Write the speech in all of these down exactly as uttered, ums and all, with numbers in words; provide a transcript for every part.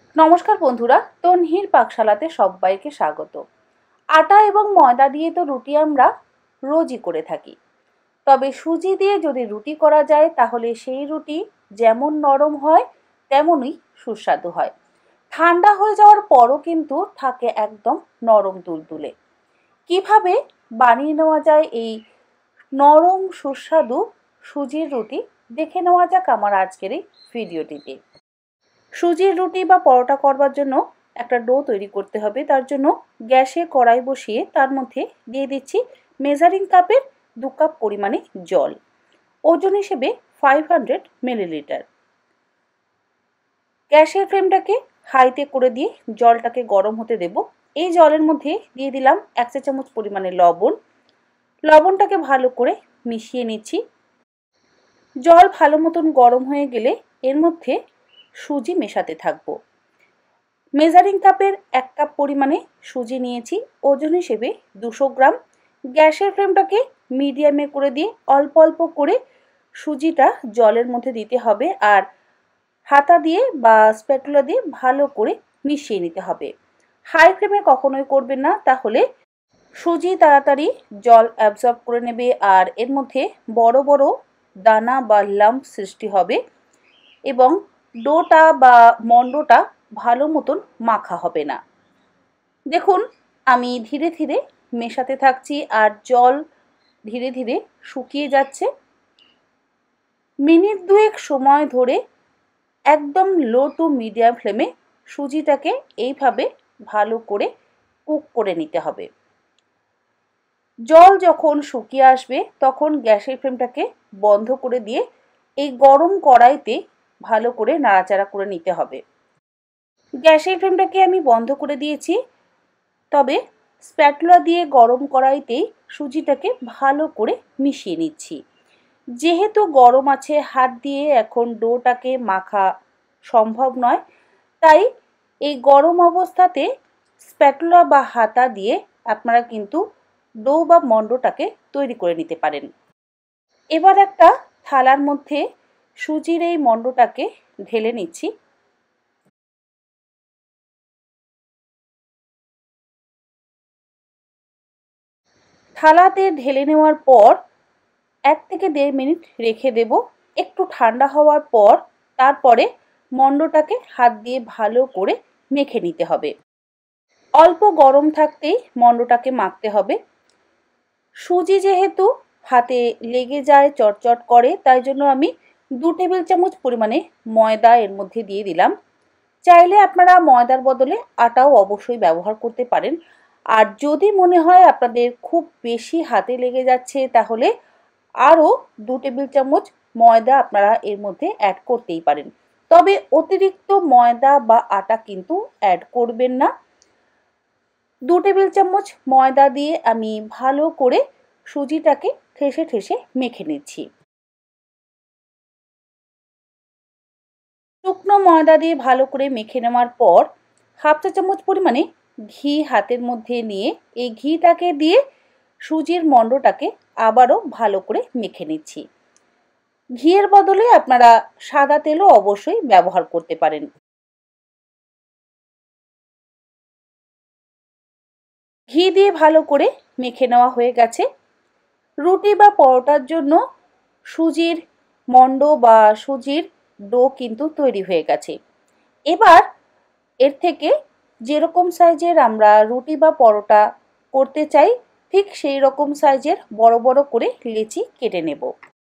নমস্কার বন্ধুরা, তন্হির পাকশালাতে সবাইকে স্বাগত। আটা এবং ময়দা দিয়ে তো রুটি আমরা রোজই করে থাকি, তবে সুজি দিয়ে যদি রুটি করা যায় তাহলে সেই রুটি যেমন নরম হয় তেমনই সুস্বাদু হয়। ঠান্ডা হয়ে যাওয়ার পরও কিন্তু থাকে একদম নরম তুলতুলে। কিভাবে বানিয়ে নেওয়া যায় এই নরম সুস্বাদু সুজির রুটি দেখে নেওয়া যাক আমার আজকের এই ভিডিওটিতে। সুজির রুটি বা পরোটা করবার জন্য একটা ডো তৈরি করতে হবে। তার জন্য গ্যাসে কড়াই বসিয়ে তার মধ্যে দিয়ে দিচ্ছি মেজারিং কাপের দু কাপ পরিমাণে জল, ওজন হিসেবে ফাইভ হান্ড্রেড মিলিলিটার। গ্যাসের ফ্লেমটাকে হাইতে করে দিয়ে জলটাকে গরম হতে দেব। এই জলের মধ্যে দিয়ে দিলাম এক চা চামচ পরিমাণে লবণ। লবণটাকে ভালো করে মিশিয়ে নিচ্ছি। জল ভালো মতন গরম হয়ে গেলে এর মধ্যে সুজি মেশাতে থাকবো। মেজারিং কাপের এক কাপ পরিমাণে সুজি নিয়েছি, ওজন হিসেবে দুশো গ্রাম। গ্যাসের ফ্লেমটাকে মিডিয়ামে করে দিয়ে অল্প অল্প করে সুজিটা জলের মধ্যে দিতে হবে আর হাতা দিয়ে বা স্প্যাটুলা দিয়ে ভালো করে মিশিয়ে নিতে হবে। হাই ফ্লেমে কখনোই করবেন না, তাহলে সুজি তাড়াতাড়ি জল অ্যাবজর্ব করে নেবে আর এর মধ্যে বড় বড় দানা বা লাম্প সৃষ্টি হবে এবং ডোটা বা মন্ডটা ভালো মতন মাখা হবে না। দেখুন, আমি ধীরে ধীরে মেশাতে থাকছি আর জল ধীরে ধীরে শুকিয়ে যাচ্ছে। মিনিট দুয়েক সময় ধরে একদম লো টু মিডিয়াম ফ্লেমে সুজিটাকে এইভাবে ভালো করে কুক করে নিতে হবে। জল যখন শুকিয়ে আসবে তখন গ্যাসের ফ্লেমটাকে বন্ধ করে দিয়ে এই গরম কড়াইতে ভালো করে নাড়াচাড়া করে নিতে হবে। গ্যাসের ফ্লেমটাকে আমি বন্ধ করে দিয়েছি, তবে স্প্যাটুলা দিয়ে গরম কড়াইতেই সুজিটাকে ভালো করে মিশিয়ে নিচ্ছি। যেহেতু গরম আছে, হাত দিয়ে এখন ডোটাকে মাখা সম্ভব নয়, তাই এই গরম অবস্থাতে স্প্যাটুলা বা হাতা দিয়ে আপনারা কিন্তু ডো বা মন্ডটাকে তৈরি করে নিতে পারেন। এবার একটা থালার মধ্যে সুজির এই মন্ডটাকে ঢেলে নিচ্ছি। থালাতে ঢেলে নেওয়ার পর এক থেকে দেড় মিনিট রেখে দেব। একটু ঠান্ডা হওয়ার পর তারপরে মন্ডটাকে হাত দিয়ে ভালো করে মেখে নিতে হবে। অল্প গরম থাকতেই মন্ডটাকে মাখতে হবে। সুজি যেহেতু হাতে লেগে যায়, চটচট করে, তাই জন্য আমি দু টেবিল চামচ পরিমাণে ময়দা এর মধ্যে দিয়ে দিলাম। চাইলে আপনারা ময়দার বদলে আটাও অবশ্যই ব্যবহার করতে পারেন। আর যদি মনে হয় আপনাদের খুব বেশি হাতে লেগে যাচ্ছে তাহলে আরও দু টেবিল চামচ ময়দা আপনারা এর মধ্যে অ্যাড করতেই পারেন, তবে অতিরিক্ত ময়দা বা আটা কিন্তু অ্যাড করবেন না। দু টেবিল চামচ ময়দা দিয়ে আমি ভালো করে সুজিটাকে ঠেসে ঠেসে মেখে নিচ্ছি। শুকনো ময়দা দিয়ে ভালো করে মেখে নেওয়ার পর হাফ চা চামচ পরিমাণে ঘি হাতের মধ্যে নিয়ে এই ঘিটাকে দিয়ে সুজির মন্ডটাকে আবারও ভালো করে মেখে নিচ্ছি। ঘিয়ের বদলে আপনারা সাদা তেলও অবশ্যই ব্যবহার করতে পারেন। ঘি দিয়ে ভালো করে মেখে নেওয়া হয়ে গেছে। রুটি বা পরোটার জন্য সুজির মন্ড বা সুজির ডো কিন্তু তৈরি হয়ে গেছে। এবার এর থেকে যেরকম সাইজের আমরা রুটি বা পরোটা করতে চাই ঠিক সেই রকম সাইজের বড় বড় করে লেচি কেটে নেব।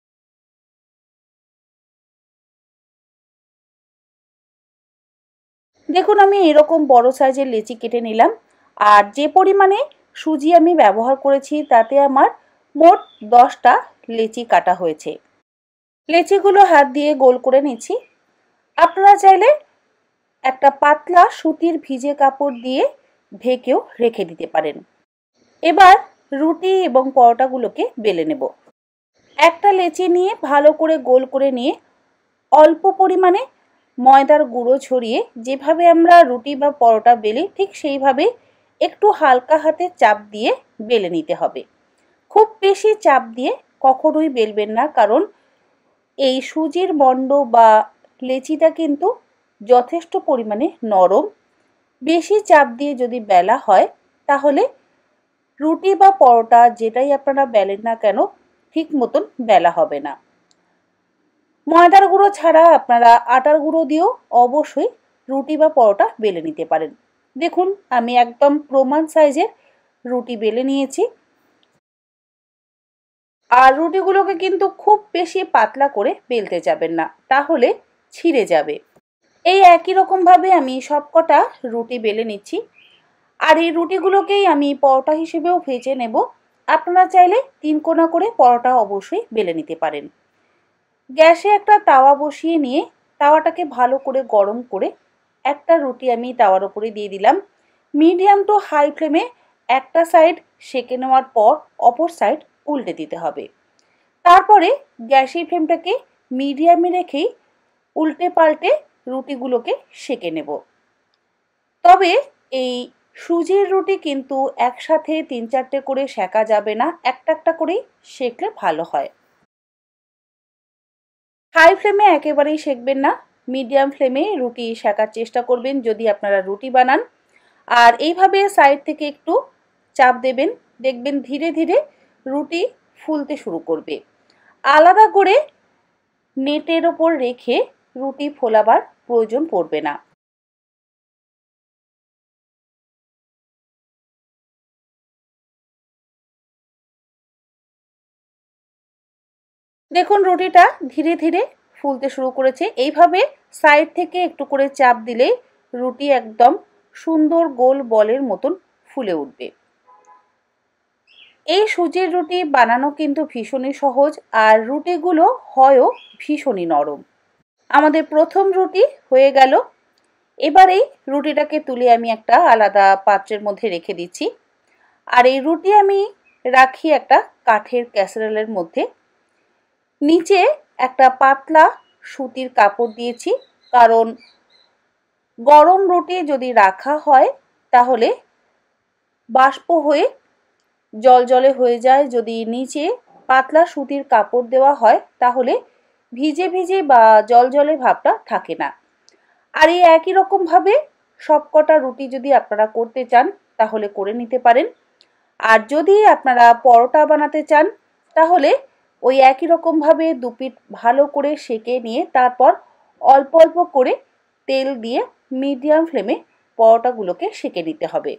দেখুন, আমি এরকম বড় সাইজের লেচি কেটে নিলাম। আর যে পরিমাণে সুজি আমি ব্যবহার করেছি তাতে আমার মোট দশটা লেচি কাটা হয়েছে। লেচিগুলো হাত দিয়ে গোল করে নিচ্ছি। আপনারা চাইলে একটা পাতলা সুতির ভিজে কাপড় দিয়ে ঢেকেও রেখে দিতে পারেন। এবার রুটি এবং পরোটাগুলোকে বেলে নেব। একটা লেচি নিয়ে ভালো করে গোল করে নিয়ে অল্প পরিমাণে ময়দার গুঁড়ো ছড়িয়ে যেভাবে আমরা রুটি বা পরোটা বেলি ঠিক সেইভাবে একটু হালকা হাতে চাপ দিয়ে বেলে নিতে হবে। খুব বেশি চাপ দিয়ে কখনোই বেলবেন না, কারণ এই সুজির মন্ড বা লেচিটা কিন্তু যথেষ্ট পরিমাণে নরম। বেশি চাপ দিয়ে যদি বেলা হয় তাহলে রুটি বা পরোটা যেটাই আপনারা বেলেন না কেন ঠিক মতন বেলা হবে না। ময়দার গুঁড়ো ছাড়া আপনারা আটার গুঁড়ো দিয়েও অবশ্যই রুটি বা পরোটা বেলে নিতে পারেন। দেখুন আমি একদম প্রমাণ সাইজের রুটি বেলে নিয়েছি। আর রুটিগুলোকে কিন্তু খুব বেশি পাতলা করে বেলতে যাবেন না, তাহলে ছিঁড়ে যাবে। এই একই রকমভাবে আমি সবকটা রুটি বেলে নিচ্ছি। আর এই রুটিগুলোকেই আমি পরোটা হিসেবেও ভেজে নেব। আপনারা চাইলে তিন কোনা করে পরোটা অবশ্যই বেলে নিতে পারেন। গ্যাসে একটা তাওয়া বসিয়ে নিয়ে তাওয়াটাকে ভালো করে গরম করে একটা রুটি আমি তাওয়ার উপরে দিয়ে দিলাম। মিডিয়াম টু হাই ফ্লেমে একটা সাইড সেঁকে নেওয়ার পর অপর সাইড উল্টে দিতে হবে। তারপরে গ্যাসের ফ্লেমটাকে মিডিয়ামে রেখেই উল্টে পাল্টে রুটিগুলোকে সেঁকে নেব। তবে এই সুজির রুটি কিন্তু একসাথে তিন চারটে করে সেঁকা যাবে না, একটা একটা করেই সেঁকলে ভালো হয়। হাই ফ্লেমে একেবারেই সেঁকবেন না, মিডিয়াম ফ্লেমে রুটি সেঁকার চেষ্টা করবেন যদি আপনারা রুটি বানান। আর এইভাবে সাইড থেকে একটু চাপ দেবেন, দেখবেন ধীরে ধীরে রুটি ফুলতে শুরু করবে। আলাদা করে নেটের ওপর রেখে রুটি ফোলাবার প্রয়োজন পড়বে না। দেখুন রুটিটা ধীরে ধীরে ফুলতে শুরু করেছে। এইভাবে সাইড থেকে একটু করে চাপ দিলে রুটি একদম সুন্দর গোল বলের মতন ফুলে উঠবে। এই সুজির রুটি বানানো কিন্তু ভীষণই সহজ, আর রুটিগুলো হয়ও ভীষণই নরম। আমাদের প্রথম রুটি হয়ে গেল। এবার এই রুটিটাকে তুলে আমি একটা আলাদা পাত্রের মধ্যে রেখে দিচ্ছি। আর এই রুটি আমি রাখি একটা কাঠের ক্যাসারোলের মধ্যে। নিচে একটা পাতলা সুতির কাপড় দিয়েছি, কারণ গরম রুটি যদি রাখা হয় তাহলে বাষ্প হয়ে জলজলে হয়ে যায়। যদি নিচে পাতলা সুতির কাপড় দেওয়া হয় তাহলে ভিজে ভিজে বা জলজলে ভাবটা থাকে না। আর এই একই রকমভাবে সবকটা রুটি যদি আপনারা করতে চান তাহলে করে নিতে পারেন। আর যদি আপনারা পরোটা বানাতে চান তাহলে ওই একই রকমভাবে দুপিঠ ভালো করে সেঁকে নিয়ে তারপর অল্প অল্প করে তেল দিয়ে মিডিয়াম ফ্লেমে পরোটাগুলোকে সেঁকে নিতে হবে।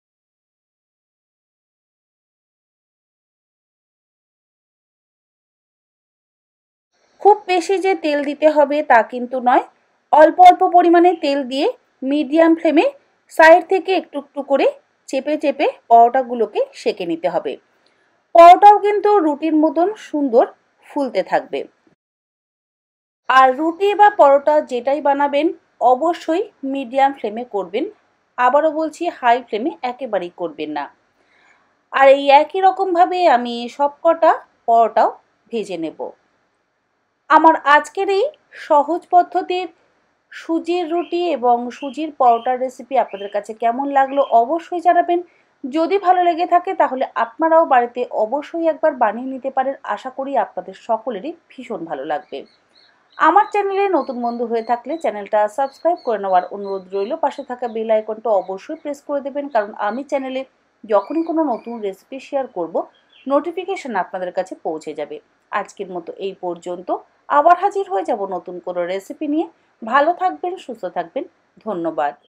খুব বেশি যে তেল দিতে হবে তা কিন্তু নয়, অল্প অল্প পরিমাণে তেল দিয়ে মিডিয়াম ফ্লেমে সাইড থেকে একটু একটু করে চেপে চেপে পরোটাগুলোকে সেঁকে নিতে হবে। পরোটাও কিন্তু রুটির মতন সুন্দর ফুলতে থাকবে। আর রুটি বা পরোটা যেটাই বানাবেন অবশ্যই মিডিয়াম ফ্লেমে করবেন। আবারও বলছি হাই ফ্লেমে একেবারেই করবেন না। আর এই একই রকমভাবে আমি সবকটা পরোটাও ভেজে নেব। আমার আজকের এই সহজ পদ্ধতির সুজির রুটি এবং সুজির পরোটার রেসিপি আপনাদের কাছে কেমন লাগলো অবশ্যই জানাবেন। যদি ভালো লেগে থাকে তাহলে আপনারাও বাড়িতে অবশ্যই একবার বানিয়ে নিতে পারেন। আশা করি আপনাদের সকলেরই ভীষণ ভালো লাগবে। আমার চ্যানেলে নতুন বন্ধু হয়ে থাকলে চ্যানেলটা সাবস্ক্রাইব করে নেওয়ার অনুরোধ রইল। পাশে থাকা বেল আইকনটা অবশ্যই প্রেস করে দেবেন, কারণ আমি চ্যানেলে যখনই কোনো নতুন রেসিপি শেয়ার করব নোটিফিকেশন আপনাদের কাছে পৌঁছে যাবে। আজকের মতো এই পর্যন্ত। আবার হাজির হয়ে যাব নতুন কোনো রেসিপি নিয়ে। ভালো থাকবেন, সুস্থ থাকবেন। ধন্যবাদ।